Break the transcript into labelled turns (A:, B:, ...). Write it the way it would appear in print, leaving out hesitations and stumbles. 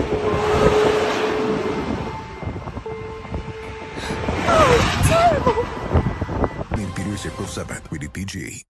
A: Oh, terrible!
B: In theaters April 7th, rated PG.